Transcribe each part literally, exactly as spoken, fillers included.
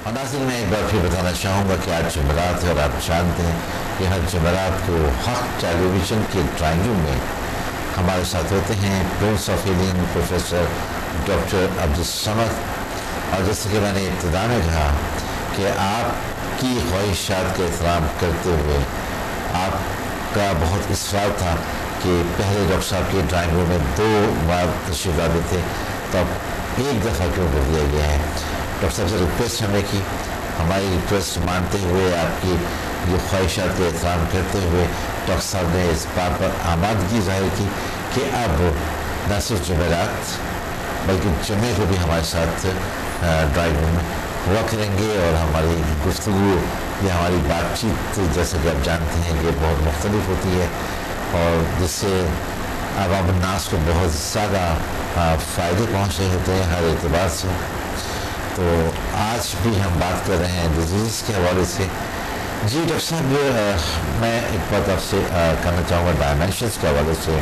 اور ناظرین میں ایک بار پھر بتانا چاہوں گا کہ آج جمعرات ہے اور آپ جانتے ہیں کہ ہر جمعرات کو حق ٹیلی ویژن کے ڈرائنگ روم میں ہمارے ساتھ ہوتے ہیں prince of healing professor doctor Abdul Samad. اور جیسے کہ میں نے ابتدا میں کہا کہ آپ کی خواہشات کا احترام کرتے ہوئے آپ کا بہت اصرار تھا کہ پہلے ڈاکٹر صاحب کے ڈرائنگ روم میں دو بار تشریف لاتے تھے تو اب ایک دفعہ کیوں کر دیا گیا ہے. ڈاکٹر صاحب سے ریکویسٹ ہم نے کی, ہماری ریکویسٹ مانتے ہوئے آپ کی یہ خواہشات کا احترام کرتے ہوئے ڈاکٹر صاحب نے اس بات پر آمادگی ظاہر کی کہ اب نہ صرف جمعرات بلکہ جمعے کو بھی ہمارے ساتھ ڈرائنگ روم میں ہوا کریں گے اور ہماری گفتگو یا ہماری بات چیت جیسا کہ آپ جانتے ہیں کہ بہت مختلف ہوتی ہے اور جس سے عوام الناس کو بہت زیادہ فائدے پہنچ رہے ہوتے ہیں ہر اعتبار سے. تو آج بھی ہم بات کر رہے ہیں ڈیزیز کے حوالے سے. جی ڈاکٹر صاحب, میں ایک بات آپ سے کہنا چاہوں گا ڈائمینشنس کے حوالے سے.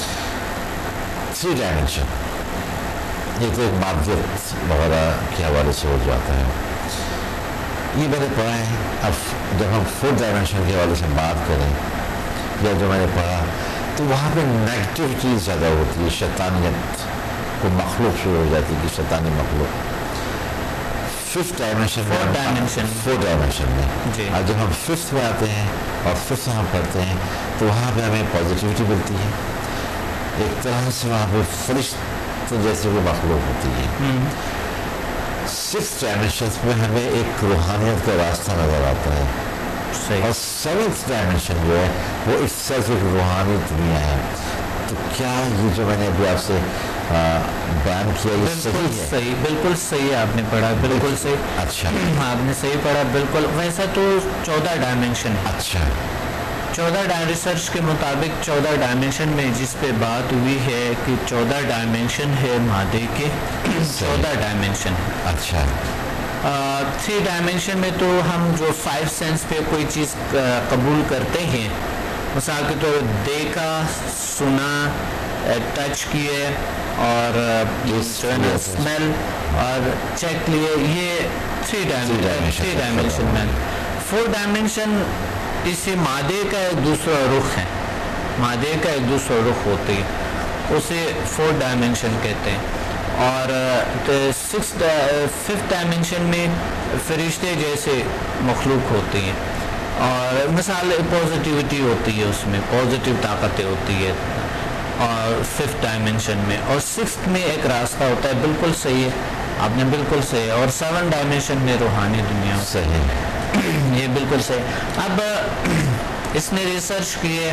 تھری ڈائمینشن یہ تو ایک مادیت وغیرہ کے حوالے سے ہو جاتا ہے, یہ میں نے پڑھا ہے. اب جب ہم فور ڈائمینشن کے حوالے سے بات کریں یا جو میں نے پڑھا تو وہاں پہ نیگیٹیوٹی زیادہ ہوتی ہے, شیطانیت کو مخلوق شروع ہو جاتی ہے کہ شیطانی مخلوق. ففتھ ڈائمینشن میں فور ڈائمینشن میں اور جب ہم ففتھ میں آتے ہیں اور ففتھ ہم پڑھتے ہیں تو وہاں پہ ہمیں پازیٹیوٹی ملتی ہے, ایک طرح سے وہاں پہ فرشت جیسے وہ مخلوق ہوتی ہے. سکس ڈائمینشن میں ہمیں ایک روحانیت کا راستہ نظر آتا ہے اور سیونتھ ڈائمینشن جو ہے وہ اس سیلف ایک روحانی دنیا ہے. تو کیا یہ جو میں نے ابھی آپ سے بیان کیا یہ صحیح ہے؟ صحیح, بالکل صحیح آپ نے پڑھا, بالکل صحیح. اچھا, آپ نے صحیح پڑھا بالکل. ویسا تو چودہ ڈائمینشن. اچھا, چودہ ریسرچ کے مطابق چودہ ڈائمینشن میں جس پہ بات ہوئی ہے کہ چودہ ڈائمینشن ہے مادے کے, چودہ ڈائمینشن. اچھا, تھری ڈائمینشن میں تو ہم جو فائیو سینس پہ کوئی چیز قبول کرتے ہیں, مثال کے طور دیکھا, سنا, ٹچ کیے اور اسمیل اور چیک لیے, یہ تھری تھری ڈائمینشن میں. فور ڈائمینشن اسے مادے کا ایک دوسرا رخ ہے, مادے کا ایک دوسرا رخ ہوتی ہے, اسے فور ڈائمینشن کہتے ہیں. اور سکس ففتھ ڈائمینشن میں فرشتے جیسے مخلوق ہوتی ہیں اور مثال پازیٹیوٹی ہوتی ہے, اس میں پازیٹیو طاقتیں ہوتی ہے اور ففتھ ڈائمینشن میں. اور سکستھ میں ایک راستہ ہوتا ہے, بالکل صحیح ہے, آپ نے بالکل صحیح. اور سیون ڈائمینشن میں روحانی دنیا صحیح, یہ بالکل صحیح. اب اس نے ریسرچ کیے,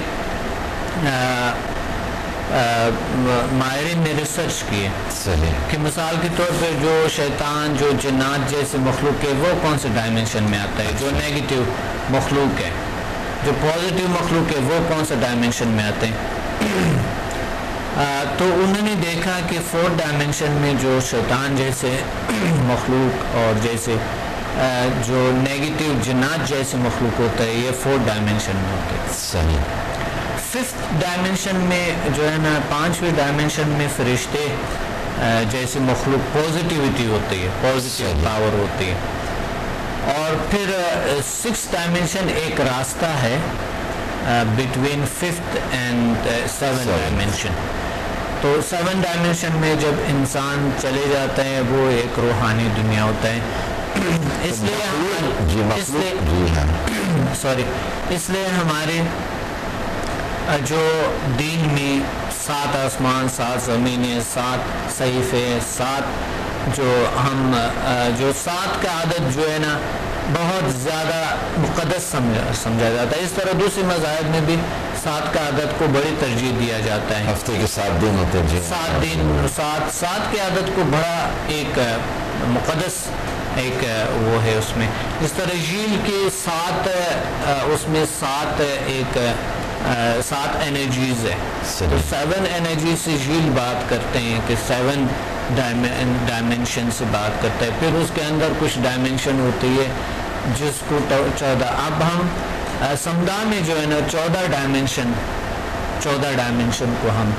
ماہرین نے ریسرچ کیے کہ مثال کے طور پہ جو شیطان, جو جنات جیسے مخلوق ہے وہ کون سے ڈائمینشن میں آتا ہے, جو نیگیٹیو مخلوق ہے, جو پازیٹیو مخلوق ہے وہ کون سے ڈائمینشن میں آتے ہیں. تو انہوں نے دیکھا کہ فور ڈائمینشن میں جو شیطان جیسے مخلوق اور جیسے جو نیگیٹیو جنات جیسے مخلوق ہوتا ہے یہ فور ڈائمینشن میں ہوتے ہیں. صحیح. ففتھ ڈائمینشن میں جو ہے نا, پانچویں ڈائمینشن میں فرشتے جیسے مخلوق پازیٹیوٹی ہوتی ہے, پازیٹیو پاور ہوتی ہے. اور پھر سکس ڈائمینشن ایک راستہ ہے between fifth and seven dimension. تو سیون ڈائمینشن میں جب انسان چلے جاتا ہے وہ ایک روحانی دنیا ہوتا ہے. اس لیے اس لیے سوری اس لیے ہمارے جو دین میں سات آسمان, سات زمینیں, سات صحیفے, سات جو ہم جو سات کا عدد جو ہے نا بہت زیادہ مقدس سمجھا سمجھا جاتا ہے. اس طرح دوسرے مذاہب میں بھی سات کا عدد کو بڑی ترجیح دیا جاتا ہے. ہفتے کے سات دن ہوتے ہیں, سات دن, سات سات کے عدد کو بڑا ایک مقدس ایک وہ ہے اس میں. اس طرح جھیل کے سات, اس میں سات ایک سات انرجیز ہے. تو سیون انرجی سے جھیل بات کرتے ہیں کہ سیون ڈائمینشن سے بات کرتا ہے. پھر اس کے اندر کچھ ڈائمینشن ہوتی ہے جس کو چودہ. اب ہم سمدھا میں جو ہے نا چودہ ڈائمینشن چودہ ڈائمینشن کو ہم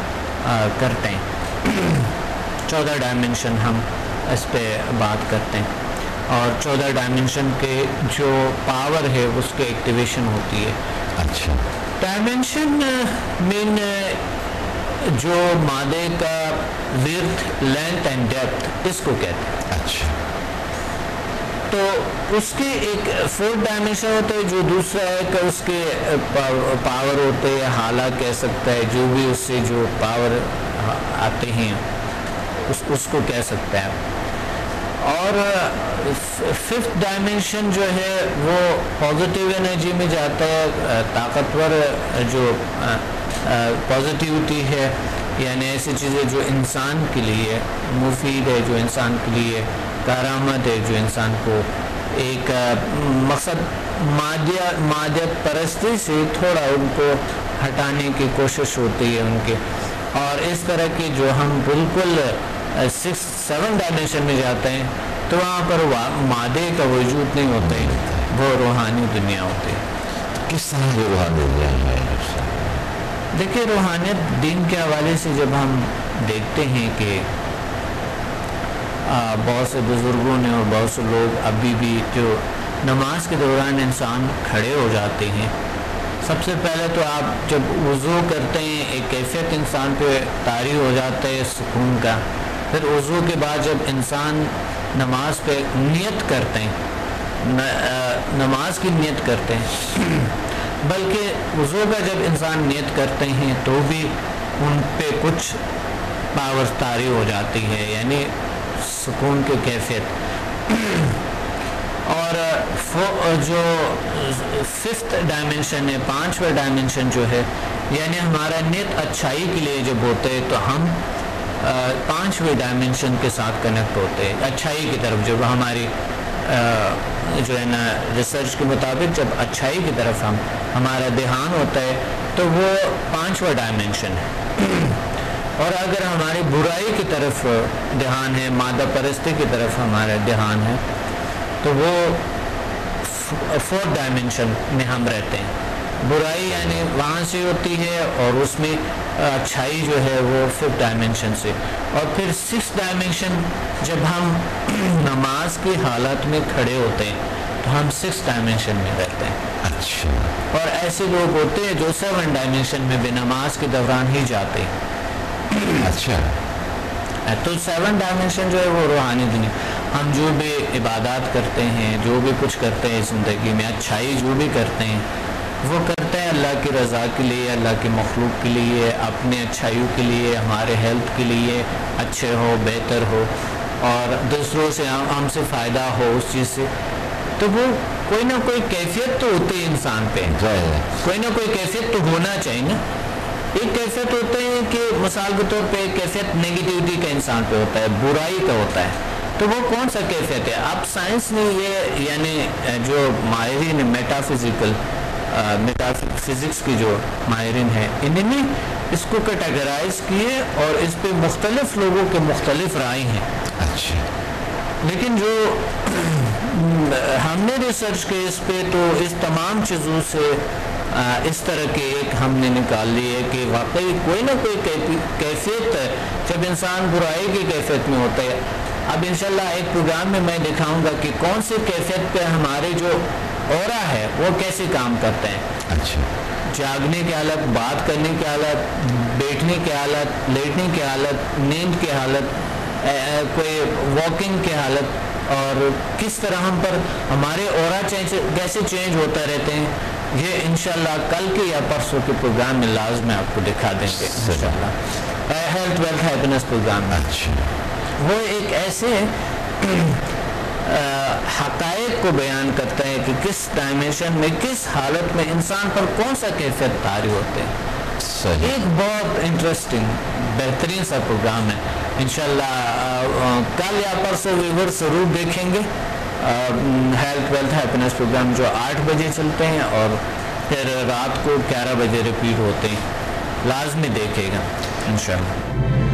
کرتے ہیں, چودہ ڈائمینشن ہم اس پہ بات کرتے ہیں. اور چودہ ڈائمنشن کے جو پاور ہے اس کے ایکٹیویشن ہوتی ہے. اچھا. ڈائمنشن مین جو مادے کا ورتھ لینتھ اینڈ ڈیپتھ اس کو کہتے ہیں. اچھا. تو اس کے ایک فورتھ ڈائمنشن ہوتا ہے جو دوسرا ہے کہ اس کے پاور ہوتے ہیں, حالات کہہ سکتا ہے, جو بھی اس سے جو پاور آتے ہیں اس اس کو کہہ سکتا ہے. اور ففتھ ڈائمنشن جو ہے وہ پازیٹیو انرجی میں جاتا ہے, طاقتور جو پازیٹیوٹی ہے, یعنی ایسی چیزیں جو انسان کے لیے مفید ہے, جو انسان کے لیے کارآمد ہے, جو انسان کو ایک مقصد مادیہ مادیت پرستی سے تھوڑا ان کو ہٹانے کی کوشش ہوتی ہے ان کے. اور اس طرح کی جو ہم بالکل سکس سیون ڈائمنشن میں جاتے ہیں تو وہاں پر مادے کا وجود نہیں ہوتا ہے, وہ روحانی دنیا ہوتی ہے. کس طرح کی روحانی دنیا ہے؟ دیکھیے, روحانیت دین کے حوالے سے جب ہم دیکھتے ہیں کہ بہت سے بزرگوں نے اور بہت سے لوگ ابھی بھی جو نماز کے دوران انسان کھڑے ہو جاتے ہیں, سب سے پہلے تو آپ جب وضو کرتے ہیں ایک کیفیت انسان پہ طاری ہو جاتا ہے سکون کا. پھر وضو کے بعد جب انسان نماز پہ نیت کرتے ہیں, نماز کی نیت کرتے ہیں, بلکہ وضو کا جب انسان نیت کرتے ہیں تو بھی ان پہ کچھ پاور طاری ہو جاتی ہے, یعنی سکون کی کیفیت. اور جو ففتھ ڈائمنشن ہے, پانچواں ڈائمنشن جو ہے, یعنی ہمارا نیت اچھائی کے لیے جب ہوتے ہے تو ہم پانچویں ڈائمنشن کے ساتھ کنیکٹ ہوتے ہیں, اچھائی کی طرف. جب ہماری جو ہے نا ریسرچ کے مطابق جب اچھائی کی طرف ہم ہمارا دھیان ہوتا ہے تو وہ پانچواں ڈائمنشن ہے. اور اگر ہماری برائی کی طرف دھیان ہے, مادہ پرستی کی طرف ہمارا دھیان ہے, تو وہ فورتھ ڈائمنشن میں ہم رہتے ہیں. برائی یعنی وہاں سے ہوتی ہے اور اس میں اچھائی جو ہے وہ ففتھ ڈائمنشن سے. اور پھر سکس ڈائمنشن جب ہم نماز کی حالت میں کھڑے ہوتے ہیں تو ہم سکس ڈائمنشن میں رہتے ہیں. اچھا. اور ایسے لوگ ہوتے ہیں جو سیون ڈائمنشن میں بھی نماز کے دوران ہی جاتے ہیں. اچھا. تو سیون ڈائمنشن جو ہے وہ روحانی دنیا. ہم جو بھی عبادات کرتے ہیں, جو بھی کچھ کرتے ہیں زندگی میں, اچھائی جو بھی کرتے ہیں وہ کرتے ہیں اللہ کی رضا کے لیے, اللہ کی مخلوق کے لیے, اپنے اچھائیوں کے لیے, ہمارے ہیلتھ کے لیے اچھے ہو, بہتر ہو, اور دوسروں سے ہم سے فائدہ ہو اس چیز سے. تو وہ کوئی نہ کوئی کیفیت تو ہوتی ہے انسان پہ, کوئی نہ کوئی کیفیت تو ہونا چاہیے نا. ایک کیفیت ہوتا ہے کہ مثال کے طور پہ ایک کیفیت نیگیٹیوٹی کا انسان پہ ہوتا ہے, برائی کا ہوتا ہے. تو وہ کون سا کیفیت ہے؟ اب سائنس نے یہ یعنی جو ماہرین میٹا فزیکل میٹا فزکس کی جو ماہرین ہیں انہوں نے اس کو کیٹیگرائز کیے اور اس پہ مختلف لوگوں کے مختلف رائے ہیں. اچھا. لیکن جو ہم نے ریسرچ کی اس پہ تو اس تمام چیزوں سے اس طرح کے ایک ہم نے نکال لی ہے کہ واقعی کوئی نہ کوئی کیفیت جب انسان برائی کی کیفیت میں ہوتا ہے. اب انشاءاللہ ایک پروگرام میں میں دکھاؤں گا کہ کون سی کیفیت پہ ہمارے جو اورا ہے وہ کیسے کام کرتے ہیں. اچھا. جاگنے کی حالت, بات کرنے کی حالت, بیٹھنے کی حالت, لیٹنے کی حالت, نیند کی حالت, کوئی واکنگ کی حالت, اور کس طرح ہم پر ہمارے اورا چینج کیسے چینج ہوتا رہتے ہیں. یہ انشاءاللہ کل کے یا پرسوں کے پروگرام میں لازم آپ کو دکھا دیں گے انشاءاللہ, ہیلتھ ویلتھ ہیپینس پروگرام میں. وہ ایک ایسے حقائق کو بیان کرتا ہے کہ کس ڈائمنشن میں کس حالت میں انسان پر کون سا کیفیت طاری ہوتے ہیں. ایک بہت انٹرسٹنگ بہترین سا پروگرام ہے. انشاءاللہ کل یا پرسوں ویور ضرور دیکھیں گے. ہیلتھ ویلتھ ہیپینس پروگرام جو آٹھ بجے چلتے ہیں اور پھر رات کو گیارہ بجے ریپیٹ ہوتے ہیں. لازمی دیکھے گا انشاءاللہ.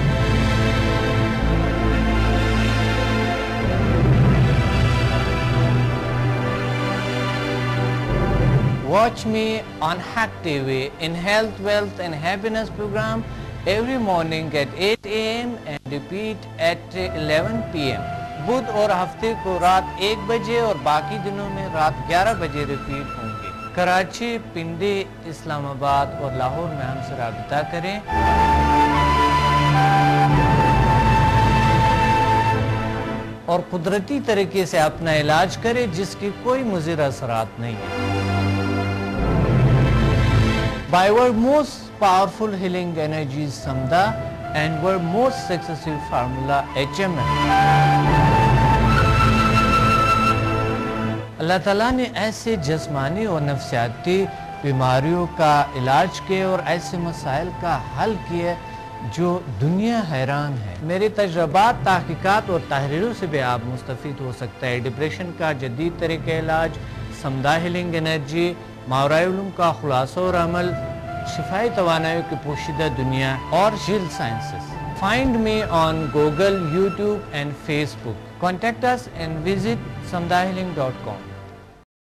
Watch me on Hack T V in Health, Wealth and Happiness program every morning at eight A M and repeat at eleven P M بدھ اور ہفتے کو رات ایک بجے اور باقی دنوں میں رات گیارہ بجے ریپیٹ ہوں گے۔ کراچی، پنڈی، اسلام آباد اور لاہور میں ہم سے رابطہ کریں۔ اور قدرتی طریقے سے اپنا علاج کرے جس کی کوئی مضر اثرات نہیں ہے۔ By our most powerful healing energies Samda and our most successful formula H M M. اللہ تعالیٰ نے ایسے جسمانی اور نفسیاتی بیماریوں کا علاج کیے اور ایسے مسائل کا حل کیے جو دنیا حیران ہے۔ میرے تجربات، تحقیقات اور تحریروں سے بھی آپ مستفید ہو سکتا ہے۔ ڈپریشن کا جدید طریقہ علاج، سمدہ ہیلنگ انرجی، ماورائے علوم کا خلاصہ اور عمل، شفائی توانائیوں کی پوشیدہ دنیا اور جیل sciences. Find me on Google, YouTube and Facebook. Contact us and visit samdahealing dot com.